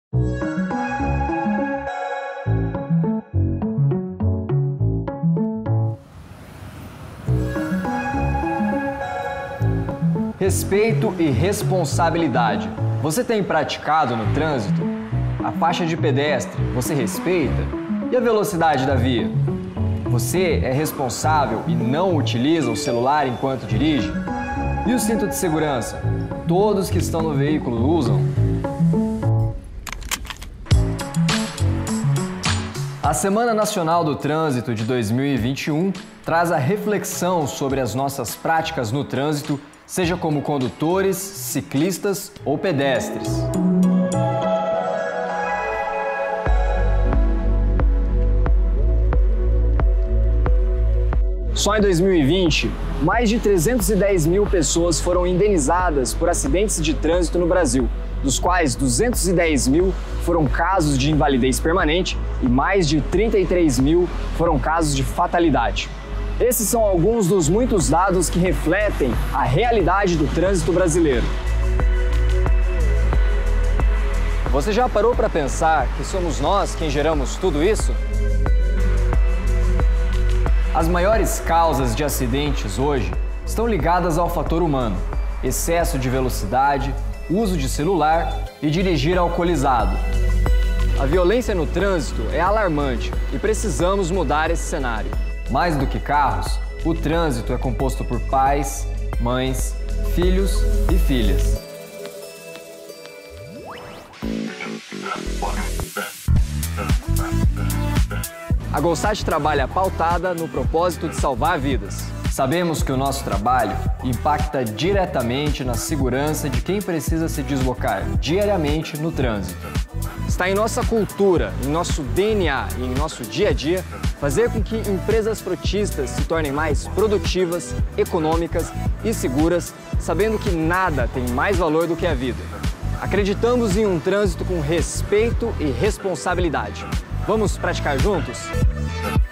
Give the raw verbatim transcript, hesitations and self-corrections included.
Respeito e responsabilidade. Você tem praticado no trânsito? A faixa de pedestre, você respeita? E a velocidade da via? Você é responsável e não utiliza o celular enquanto dirige? E o cinto de segurança? Todos que estão no veículo usam? A Semana Nacional do Trânsito de dois mil e vinte e um traz a reflexão sobre as nossas práticas no trânsito, seja como condutores, ciclistas ou pedestres. Só em dois mil e vinte, mais de trezentas e dez mil pessoas foram indenizadas por acidentes de trânsito no Brasil, dos quais duzentos e dez mil foram casos de invalidez permanente e mais de trinta e três mil foram casos de fatalidade. Esses são alguns dos muitos dados que refletem a realidade do trânsito brasileiro. Você já parou para pensar que somos nós quem geramos tudo isso? As maiores causas de acidentes hoje estão ligadas ao fator humano: excesso de velocidade, uso de celular e dirigir alcoolizado. A violência no trânsito é alarmante e precisamos mudar esse cenário. Mais do que carros, o trânsito é composto por pais, mães, filhos e filhas. A Golsat trabalha pautada no propósito de salvar vidas. Sabemos que o nosso trabalho impacta diretamente na segurança de quem precisa se deslocar diariamente no trânsito. Está em nossa cultura, em nosso D N A e em nosso dia a dia fazer com que empresas frotistas se tornem mais produtivas, econômicas e seguras, sabendo que nada tem mais valor do que a vida. Acreditamos em um trânsito com respeito e responsabilidade. Vamos praticar juntos?